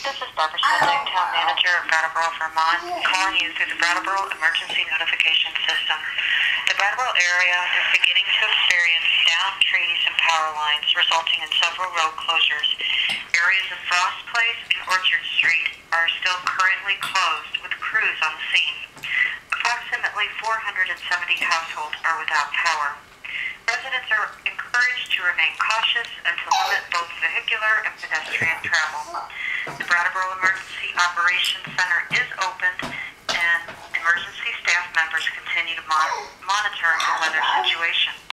This is Barbara Smithing, Town Manager of Brattleboro, Vermont, calling you through the Brattleboro Emergency Notification System. The Brattleboro area is beginning to experience downed trees and power lines, resulting in several road closures. Areas of Frost Place and Orchard Street are still currently closed, with crews on the scene. Approximately 470 households are without power. Residents are encouraged to remain cautious and to limit both vehicular and pedestrian travel. The Brattleboro Emergency Operations Center is open, and emergency staff members continue to monitor the weather situation.